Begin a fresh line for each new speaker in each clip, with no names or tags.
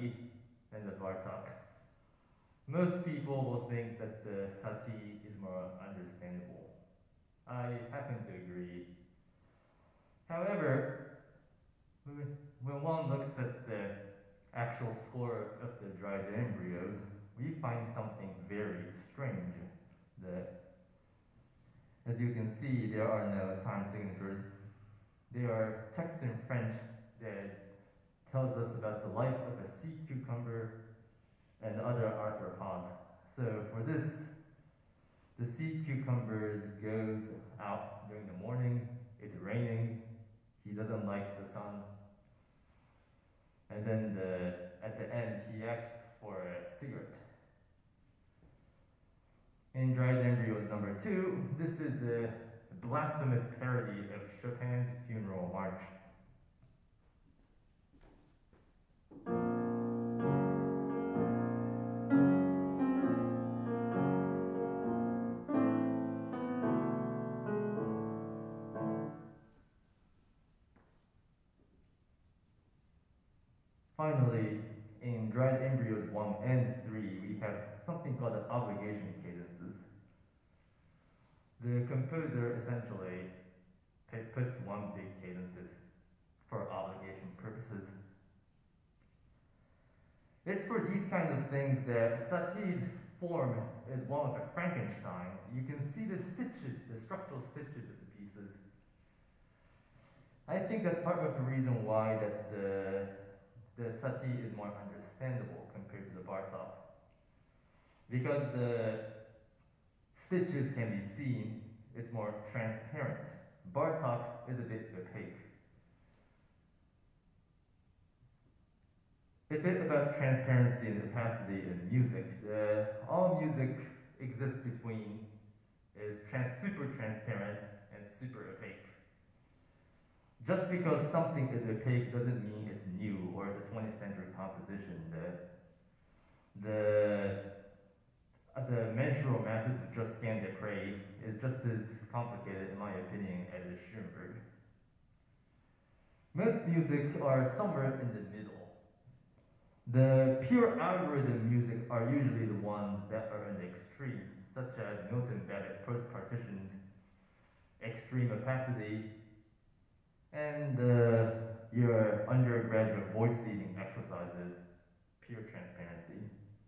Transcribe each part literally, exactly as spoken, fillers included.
Satie and the Bartok. Most people will think that the Satie is more understandable. I happen to agree. However, when one looks at the actual score of the dried embryos, we find something very strange. That, as you can see, there are no time signatures. There are text in French that tells us about the life of a sea cucumber and other arthropods. So for this, the sea cucumber goes out during the morning, it's raining, he doesn't like the sun, and then the, at the end he asks for a cigarette. In Dried Embryos number two, this is a blasphemous parody of Chopin's Funeral March. Finally, in Dried Embryos one and three, we have something called the obligation cadences. The composer essentially puts one big cadences for obligation purposes. It's for these kinds of things that Satie's form is one of a Frankenstein. You can see the stitches, the structural stitches of the pieces. I think that's part of the reason why that the the Satie is more understandable compared to the Bartok. Because the stitches can be seen, it's more transparent. Bartok is a bit opaque. A bit about transparency and opacity in music. The, all music exists between is trans, super transparent and super opaque. Just because something is opaque doesn't mean it's new or it's a twentieth century composition. The, the, uh, the mensural masses of Josquin des Prez is just as complicated, in my opinion, as is Schoenberg. Most music are somewhere in the middle. The pure algorithm music are usually the ones that are in the extreme, such as Milton Babbitt post-partitions, extreme opacity, and uh, your undergraduate voice leading exercises, pure transparency.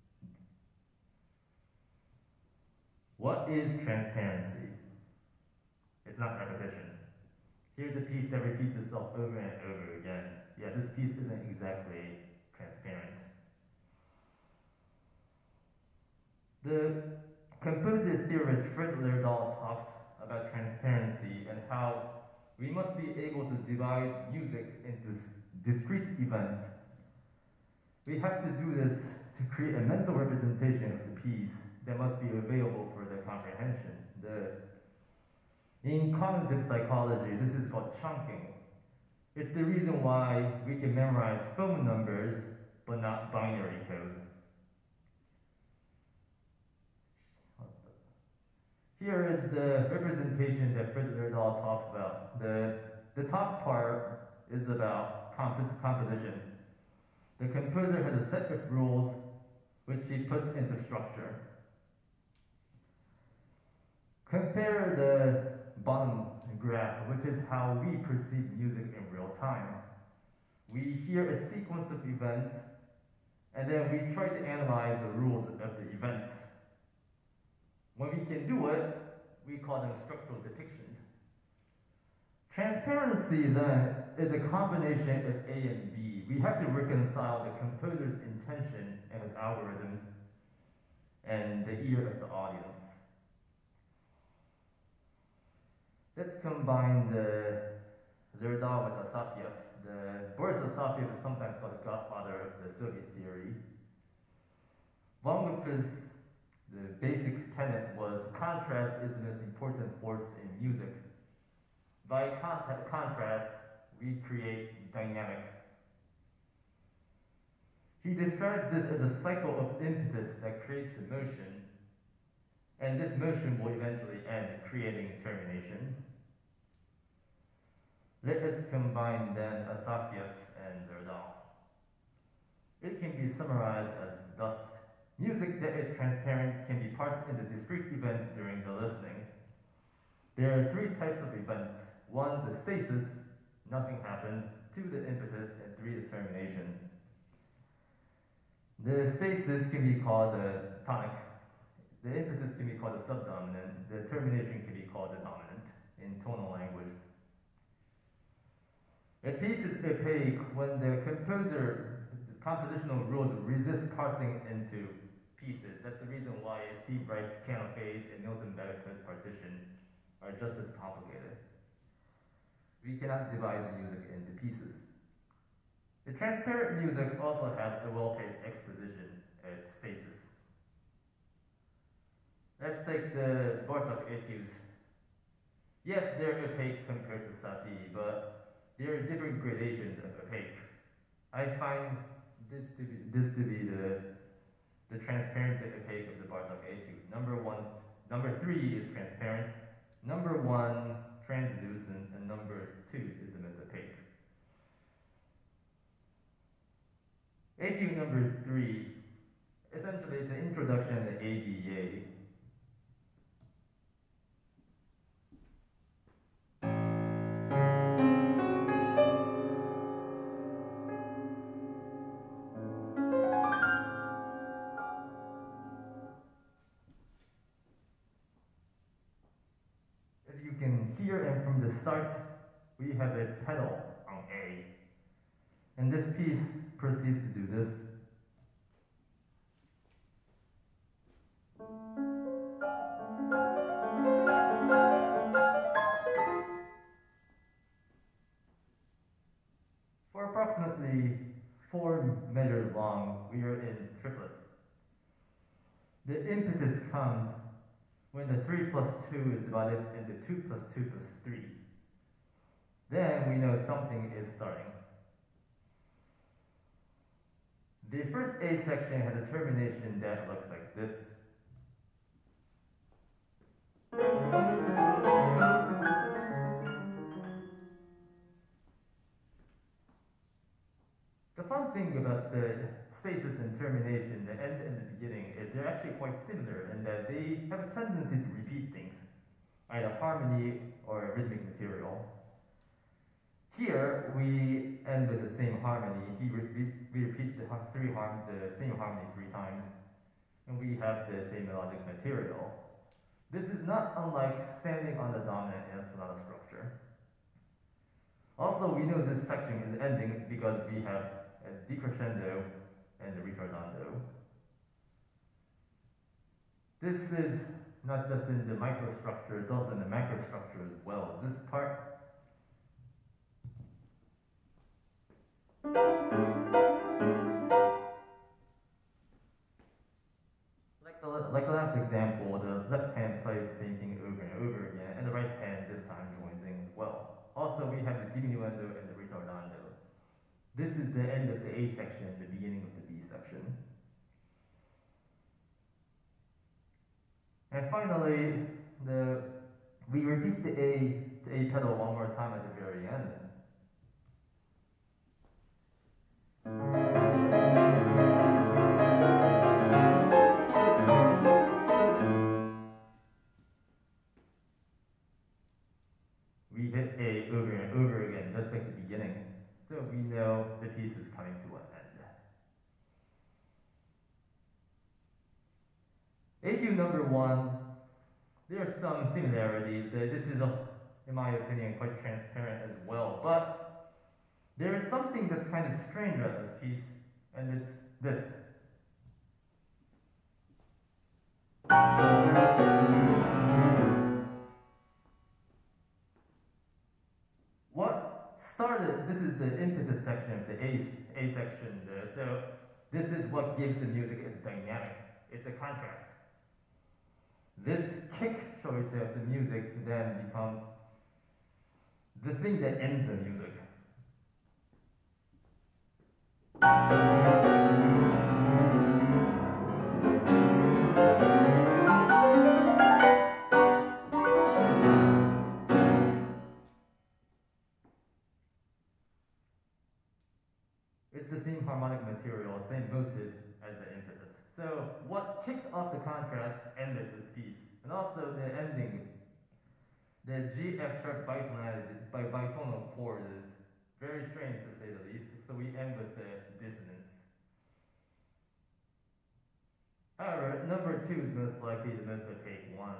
What is transparency? It's not repetition. Here's a piece that repeats itself over and over again. Yeah, this piece isn't exactly transparent. The composer theorist Fred Lerdahl talks about transparency and how we must be able to divide music into discrete events. We have to do this to create a mental representation of the piece that must be available for the comprehension. The, in cognitive psychology, this is called chunking. It's the reason why we can memorize phone numbers, but not binary codes. Here is the representation that Fred Lerdahl talks about. The, the top part is about comp composition. The composer has a set of rules which he puts into structure. Compare the bottom graph, which is how we perceive music in real time. We hear a sequence of events, and then we try to analyze the rules of the events. When we can do it, we call them structural depictions. Transparency, then, is a combination of A and B. We have to reconcile the composer's intention and his algorithms and the ear of the audience. Let's combine the Lerdahl with Asafiev. The Boris Asafiev is sometimes called the godfather of the Soviet theory. One of his The basic tenet was contrast is the most important force in music. By con contrast, we create dynamic. He describes this as a cycle of impetus that creates emotion, and this motion will eventually end, creating termination. Let us combine then Asafiev and Lerdahl. It can be summarized as thus. Music that is transparent can be parsed into discrete events during the listening. There are three types of events. One, the stasis, nothing happens. Two, the impetus, and three, the termination. The stasis can be called the tonic. The impetus can be called the subdominant. The termination can be called the dominant in tonal language. A piece is opaque when the composer, the compositional rules resist parsing into pieces. That's the reason why Steve Reich piano phase and Milton Bedeker's partition are just as complicated. We cannot divide music into pieces. The transparent music also has a well-paced exposition at stasis. Let's take the Bartók etudes. Yes, they're opaque compared to Satie, but there are different gradations of opaque. I find this to be, this to be the, the transparent to opaque of the Bartók etude. Number one, number three is transparent. Number one, translucent, and number two is the most opaque. Etude number three, essentially it's an introduction to A B A. As you can hear, and from the start, we have a pedal on A. And this piece proceeds to do this. For approximately four measures long, we are in triplet. The impetus comes when the three plus two is divided into two plus two plus three. Then we know something is starting. The first A section has a termination that looks like this. The fun thing about the stasis and termination, the end and the beginning, is they're actually quite similar in that they have a tendency to repeat things, either harmony or rhythmic material. Here, we end with the same harmony. He re we, we repeat the, three harm the same harmony three times, and we have the same melodic material. This is not unlike standing on the dominant in a sonata structure. Also, we know this section is ending because we have a decrescendo and a ritardando. This is not just in the microstructure, it's also in the macrostructure as well. This part Like the, like the last example, the left hand plays the same thing over and over again, and the right hand this time joins in as well. Also, we have the diminuendo and the ritardando. This is the end of the A section and the beginning of the B section. And finally, the, we repeat the A, the A pedal one more time at the very end. We hit A over and over again, just like the beginning. So we know the piece is coming to an end. Etude number one, there are some similarities. This is, in my opinion, quite transparent as well. But there is something that's kind of strange about this piece, and it's this. What started, this is the impetus section of the A, A section there, so this is what gives the music its dynamic. It's a contrast. This kick, shall we say, of the music then becomes the thing that ends the music. It's the same harmonic material, same contrast ended this piece. And also the ending, the G F sharp bitonality by bitonal chord is very strange to say the least. So we end with the dissonance. However, number two is most likely the most opaque one.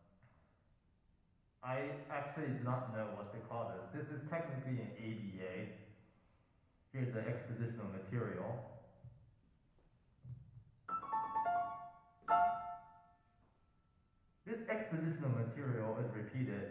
I actually do not know what to call this. This is technically an A B A. Here's the expositional material. This expositional material is repeated.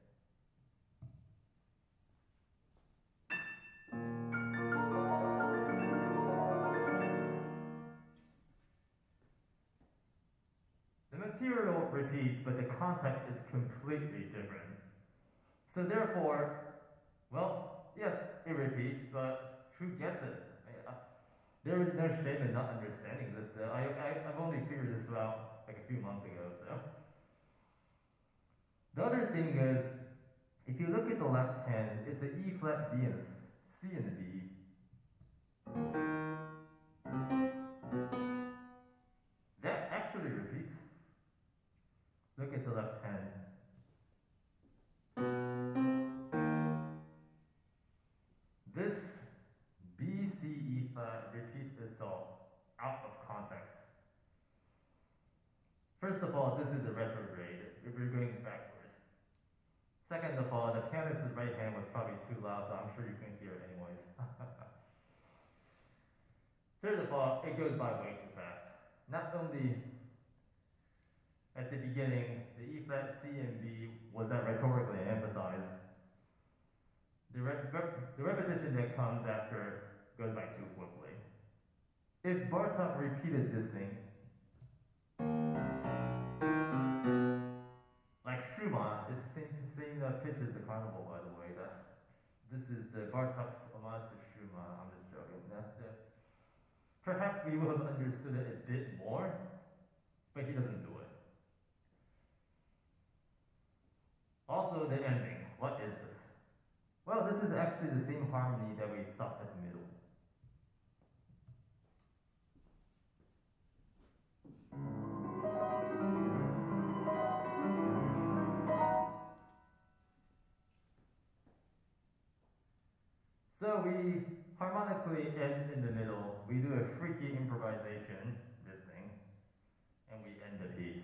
The material repeats, but the context is completely different. So therefore, well, yes, it repeats, but who gets it? I, I, there is no shame in not understanding this. Though. I, I, I've only figured this out like a few months ago, so. The other thing is, if you look at the left hand, it's an E flat B and a C and a D. That actually repeats. Look at the left hand. This B, C, E flat repeats itself out of context. First of all, this is a retrograde. We're going backwards. Second of all, the pianist's right hand was probably too loud, so I'm sure you couldn't hear it anyways. Third of all, it goes by way too fast. Not only at the beginning, the E flat, C, and B was not rhetorically emphasized. The, rep rep the repetition that comes after goes by too quickly. If Bartók repeated this thing, like Schumann, it's the same, same uh, pitch as the carnival, by the way. That this is the Bartók's homage to Schumann. I'm just joking. That, that, perhaps we would have understood it a bit more, but he doesn't do it. Also, the ending. What is this? Well, this is actually the same harmony that we stopped at the middle. So we harmonically end in the middle. We do a freaky improvisation, this thing, and we end the piece.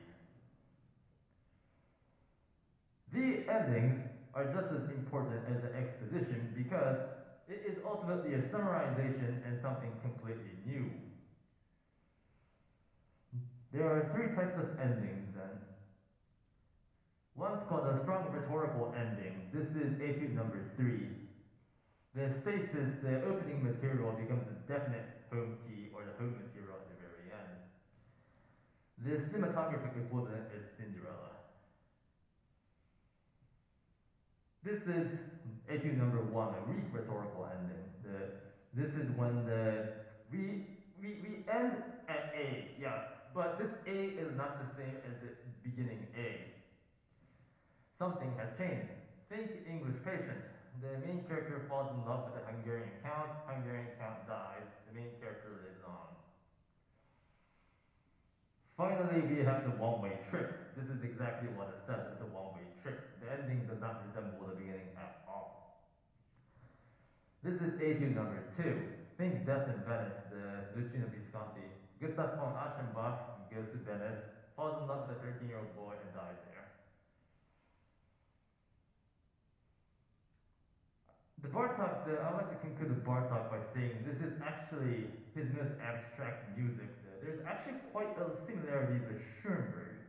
The endings are just as important as the exposition because it is ultimately a summarization and something completely new. There are three types of endings then. One's called a strong rhetorical ending. This is etude number three. The stasis, the opening material, becomes the definite home key or the home material at the very end. The cinematographic equivalent is Cinderella. This is etude number one, a weak rhetorical ending. The, this is when the we, we we end at A, yes, but this A is not the same as the beginning A. Something has changed. Think English Patient. The main character falls in love with the Hungarian count. Hungarian count dies. The main character lives on. Finally, we have the one-way trip. This is exactly what it says. It's a one-way trip. The ending does not resemble the beginning at all. This is etude number two. Think Death in Venice, the Luchino Visconti. Gustav von Aschenbach goes to Venice, falls in love with a thirteen-year-old boy, and dies there. The Bartók, the, I would like to conclude the Bartók by saying this is actually his most abstract music. There's actually quite a similarity with Schoenberg.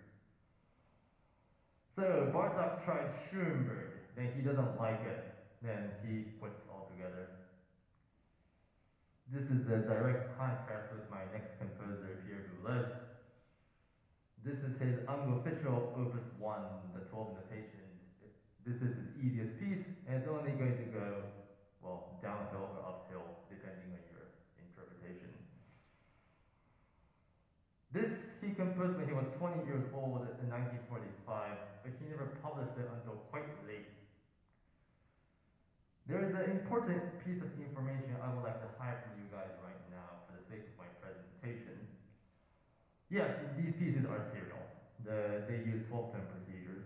So Bartók tried Schoenberg, then he doesn't like it, then he quits altogether. This is the direct contrast with my next composer, Pierre Boulez. This is his unofficial Opus one, the twelve notations. This is his easiest piece, and it's only going to go, well, downhill or uphill, depending on your interpretation. This he composed when he was twenty years old in nineteen forty-five, but he never published it until quite late. There is an important piece of information I would like to hide from you guys right now for the sake of my presentation. Yes, these pieces are serial. The, they use twelve ten procedures.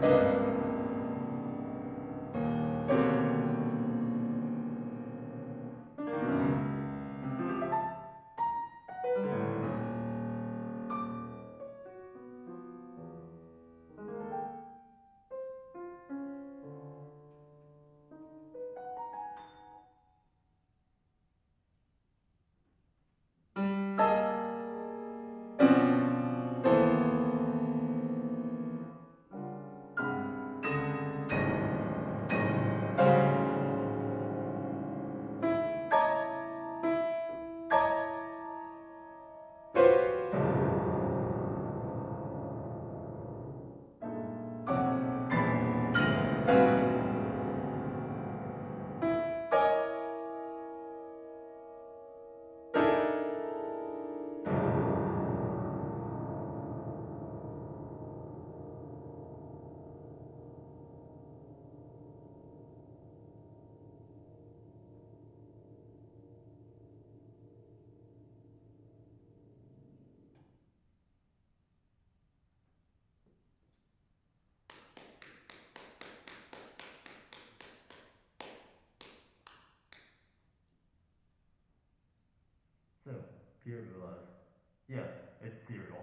So, Pierre Boulez. Yes, it's serial.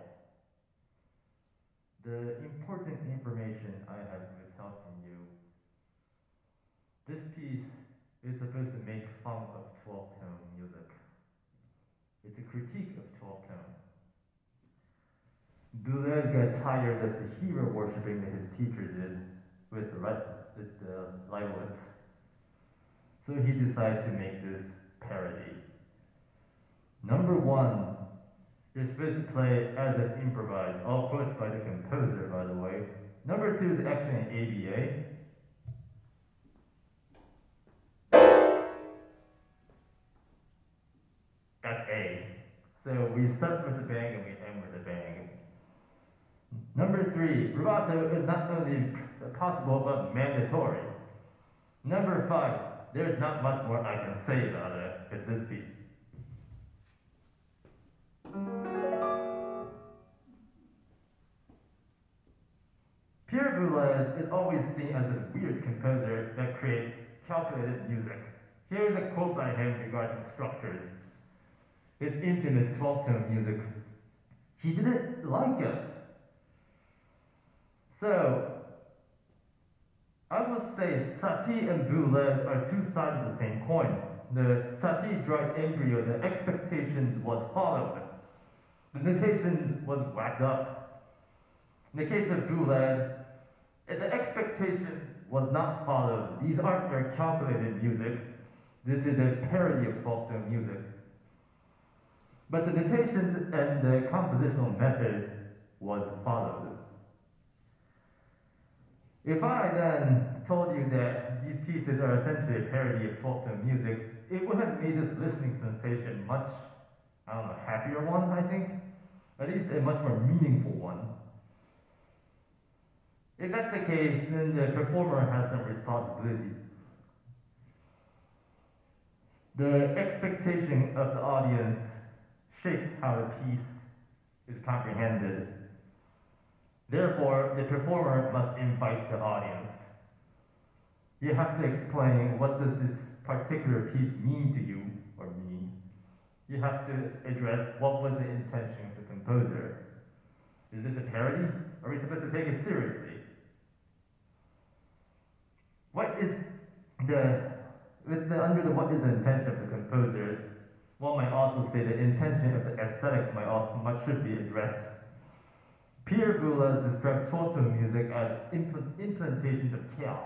The important information I have withheld from you. This piece is supposed to make fun of twelve-tone music. It's a critique of twelve-tone. Boulez got tired of the hero worshipping that his teacher did with the, with the Leibowitz. So he decided to make this parody. Number one, you're supposed to play as if improvised, all quotes by the composer, by the way. Number two is actually an A B A. That's A. So we start with a bang and we end with a bang. Number three, rubato is not only possible but mandatory. Number five, there's not much more I can say about it. It's this piece. Pierre Boulez is always seen as this weird composer that creates calculated music. Here is a quote by him regarding structures. His infamous twelve-tone music. He didn't like it. So, I will say Satie and Boulez are two sides of the same coin. The Satie dried embryo, the expectations was followed. The notation was whacked up. In the case of Boulez, the expectation was not followed. These aren't your calculated music. This is a parody of twelve-tone music. But the notations and the compositional methods was followed. If I then told you that these pieces are essentially a parody of twelve-tone music, it would have made this listening sensation much, I don't know, happier one, I think. At least a much more meaningful one. If that's the case, then the performer has some responsibility. The expectation of the audience shapes how the piece is comprehended. Therefore, the performer must invite the audience. You have to explain what does this particular piece mean to you, or mean. You have to address what was the intention of the composer. Is this a parody? Are we supposed to take it seriously? What is the, with the under the what is the intention of the composer, one might also say the intention of the aesthetic might also much should be addressed. Pierre Boulez described twelve-tone music as impl implantations of chaos.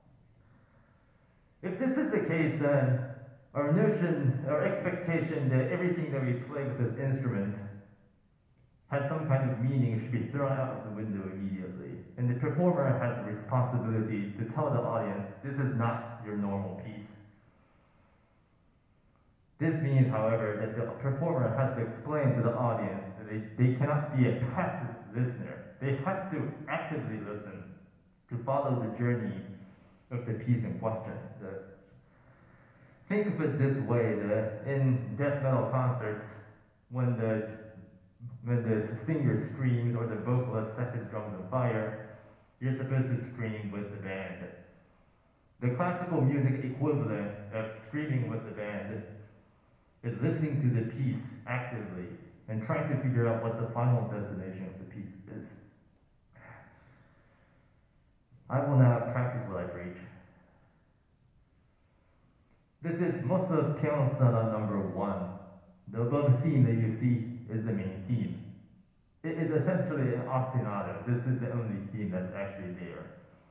If this is the case, then our notion, our expectation that everything that we play with this instrument has some kind of meaning should be thrown out of the window immediately. And the performer has the responsibility to tell the audience, this is not your normal piece. This means, however, that the performer has to explain to the audience that they, they cannot be a passive listener. They have to actively listen to follow the journey of the piece in question. The, think of it this way, the, in death metal concerts, when the, when the singer screams or the vocalist sets his drums on fire, you're supposed to scream with the band. The classical music equivalent of screaming with the band is listening to the piece actively and trying to figure out what the final destination of the piece is. I will now practice what I preach. This is Mozart's Piano Sonata number one. The above theme that you see is the main theme. It is essentially an ostinato. This is the only theme that's actually there.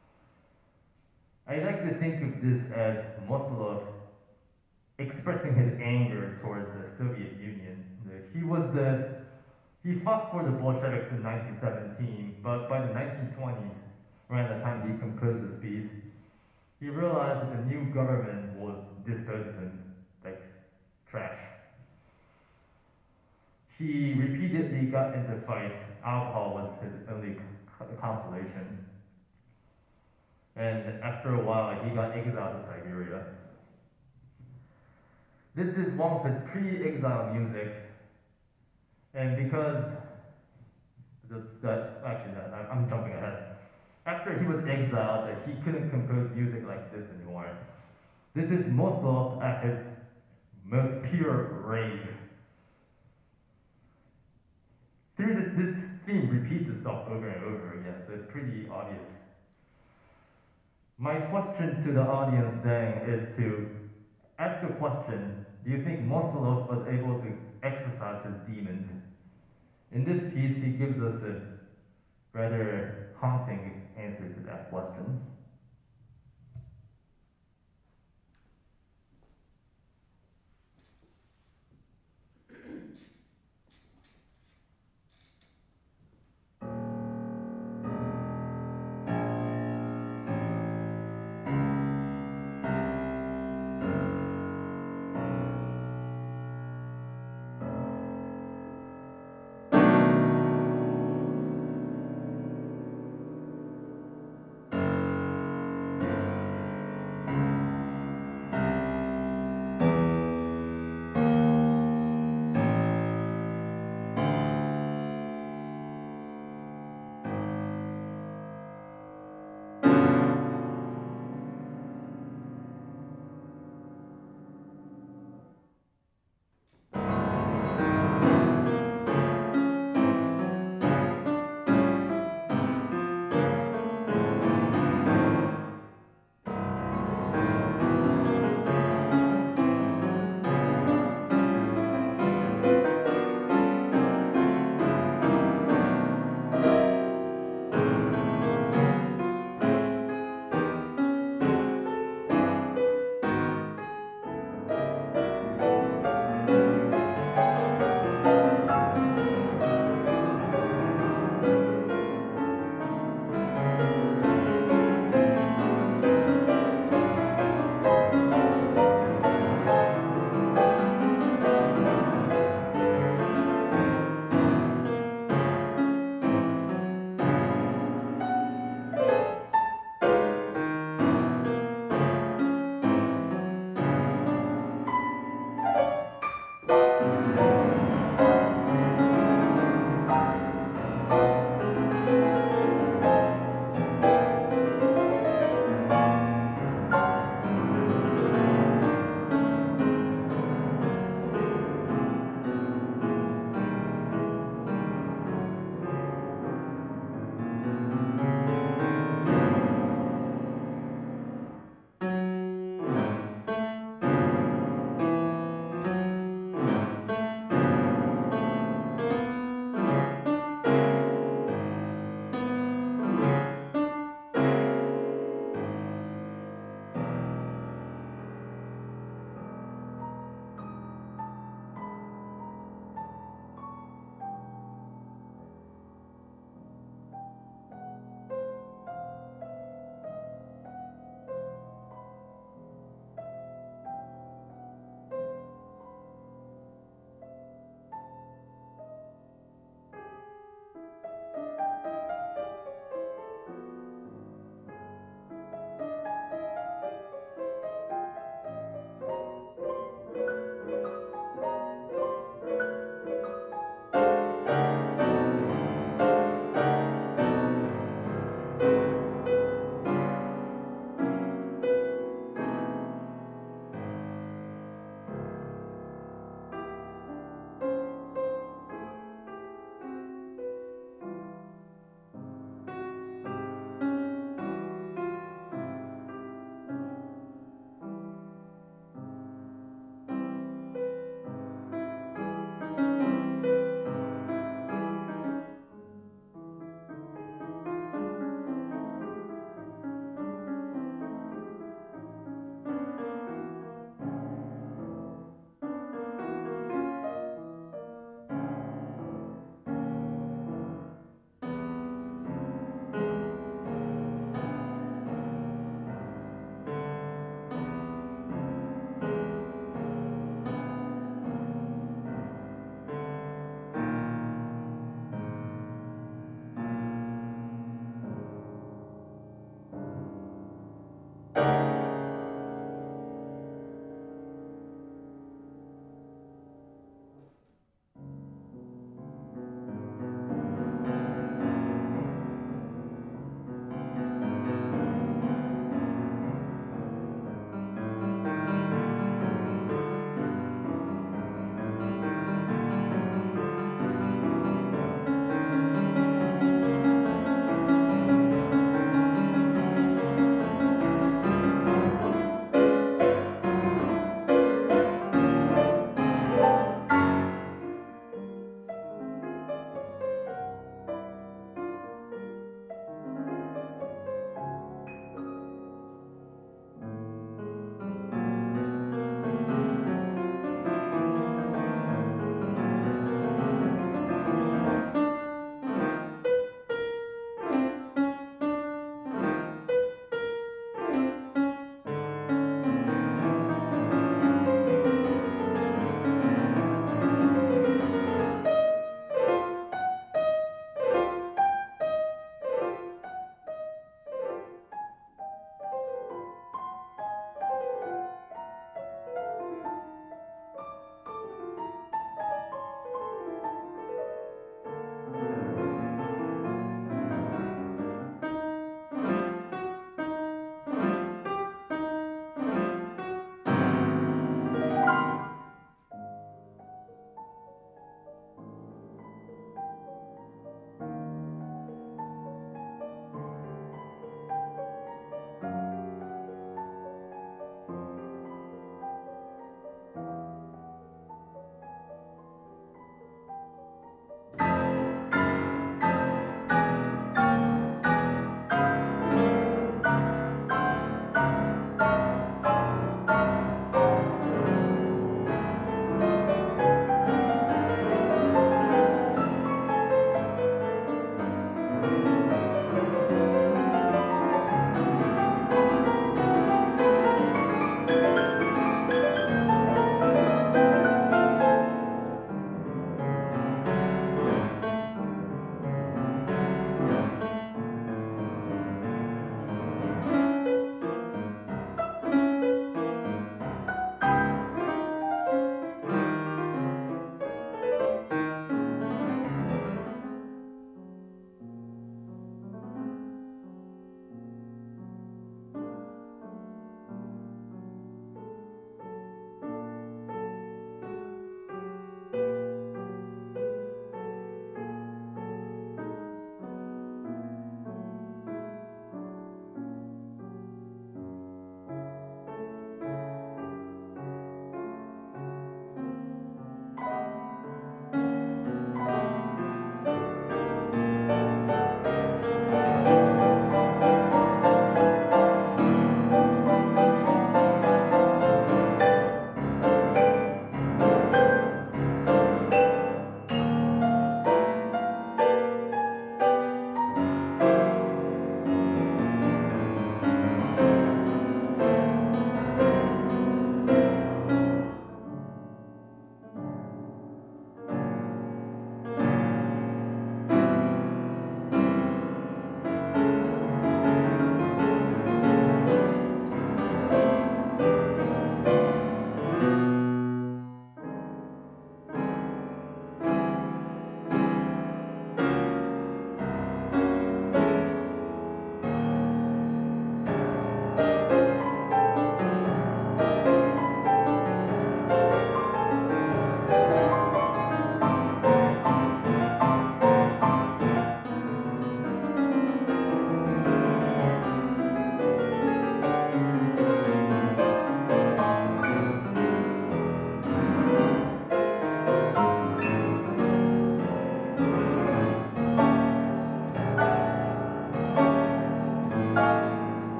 I like to think of this as Mosolov expressing his anger towards the Soviet Union. He was the, he fought for the Bolsheviks in nineteen seventeen, but by the nineteen twenties, around the time he composed this piece, he realized that the new government would dispose of him like trash. He repeatedly got into fights. Alcohol was his only consolation. And after a while, he got exiled to Siberia. This is one of his pre-exile music. And because, the, that, actually, that, I'm jumping ahead. After he was exiled, he couldn't compose music like this anymore. This is Mosolov at his most pure rage. Through this, this theme repeats itself over and over again, so it's pretty obvious. My question to the audience then is to ask a question. Do you think Mosolov was able to exorcise his demons? In this piece, he gives us a rather haunting answer to that question.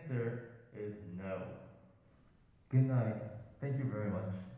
answer is no. Good night. Thank you very much.